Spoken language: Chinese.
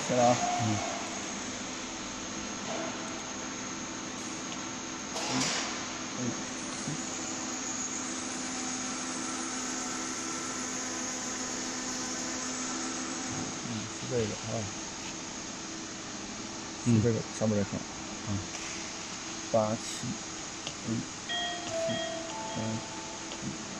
行了啊。是这个啊。是这个上面这条。8、7、5、4、3、